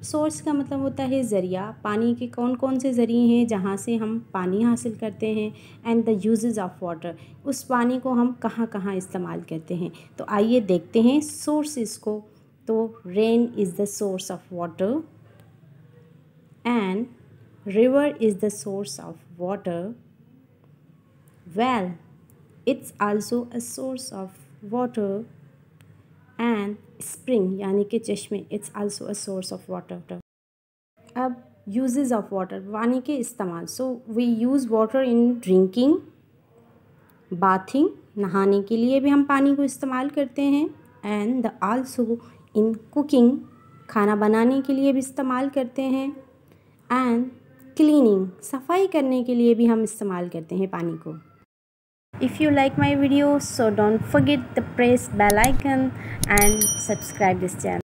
Source का मतलब होता है ज़रिया। पानी के कौन कौन से ज़रिए हैं जहाँ से हम पानी हासिल करते हैं। And the uses of water, उस पानी को हम कहाँ कहाँ इस्तेमाल करते हैं। तो आइए देखते हैं सोर्सेस को। तो rain is the source of water and river is the source of water. Well, it's also a source of water. And spring यानी कि चश्मे, it's also a source of water. अब यूजेस ऑफ वाटर, पानी के इस्तेमाल। So we use water in drinking, bathing, नहाने के लिए भी हम पानी को इस्तेमाल करते हैं। And the also in cooking, खाना बनाने के लिए भी इस्तेमाल करते हैं। एंड क्लीनिंग, सफाई करने के लिए भी हम इस्तेमाल करते हैं पानी को। If you like my video, so don't forget to press bell icon and subscribe this channel.